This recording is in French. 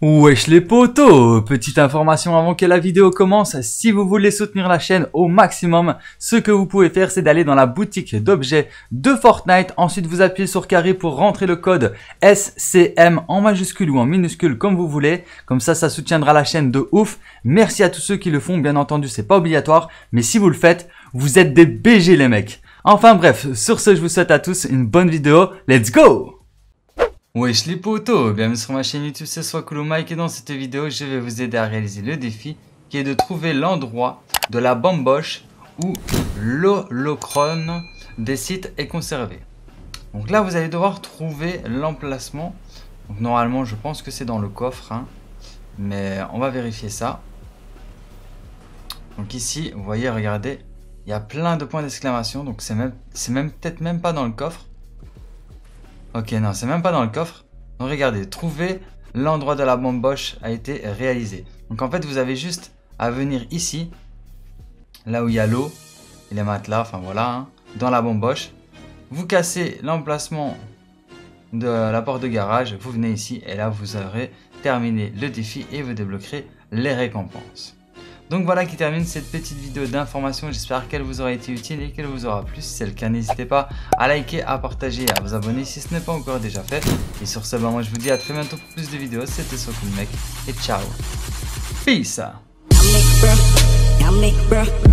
Wesh les potos, petite information avant que la vidéo commence, si vous voulez soutenir la chaîne au maximum, ce que vous pouvez faire c'est d'aller dans la boutique d'objets de Fortnite, ensuite vous appuyez sur carré pour rentrer le code SCM en majuscule ou en minuscule comme vous voulez, comme ça soutiendra la chaîne de ouf. Merci à tous ceux qui le font, bien entendu c'est pas obligatoire, mais si vous le faites, vous êtes des BG les mecs. Enfin bref, sur ce je vous souhaite à tous une bonne vidéo, let's go! Wesh les potos, bienvenue sur ma chaîne YouTube, c'est Swakulu Mike et dans cette vidéo je vais vous aider à réaliser le défi qui est de trouver l'endroit de la bamboche où l'holocron des sites est conservé. Donc là vous allez devoir trouver l'emplacement, donc normalement je pense que c'est dans le coffre, hein, mais on va vérifier ça. Donc ici vous voyez, regardez, il y a plein de points d'exclamation, donc c'est peut-être même pas dans le coffre. Ok, non, c'est même pas dans le coffre. Donc regardez, trouver l'endroit de la bamboche a été réalisé. Donc en fait, vous avez juste à venir ici, là où il y a l'eau et les matelas, enfin voilà, hein, dans la bamboche. Vous cassez l'emplacement de la porte de garage, vous venez ici et là vous aurez terminé le défi et vous débloquerez les récompenses. Donc voilà qui termine cette petite vidéo d'information, j'espère qu'elle vous aura été utile et qu'elle vous aura plu. Si c'est le cas, n'hésitez pas à liker, à partager et à vous abonner si ce n'est pas encore déjà fait. Et sur ce, moi je vous dis à très bientôt pour plus de vidéos, c'était Swakulu Mike et ciao. Peace.